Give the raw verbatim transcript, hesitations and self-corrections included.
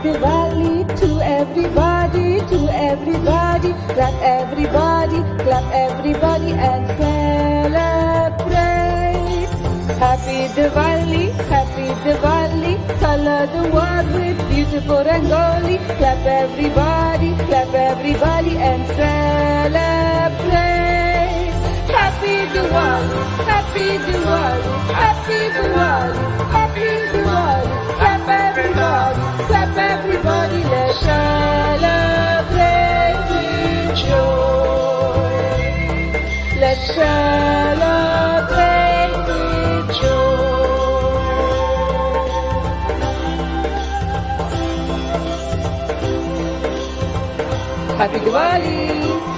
Diwali to everybody, to everybody. Clap everybody, clap everybody and celebrate. Happy Diwali, happy Diwali. Color the world with beautiful Rangoli. Clap everybody, clap everybody and celebrate. Happy Diwali, happy Diwali, happy Diwali, happy Diwali. Clap everybody, clap everybody, let's celebrate with joy. Let's celebrate with joy. Happy Diwali!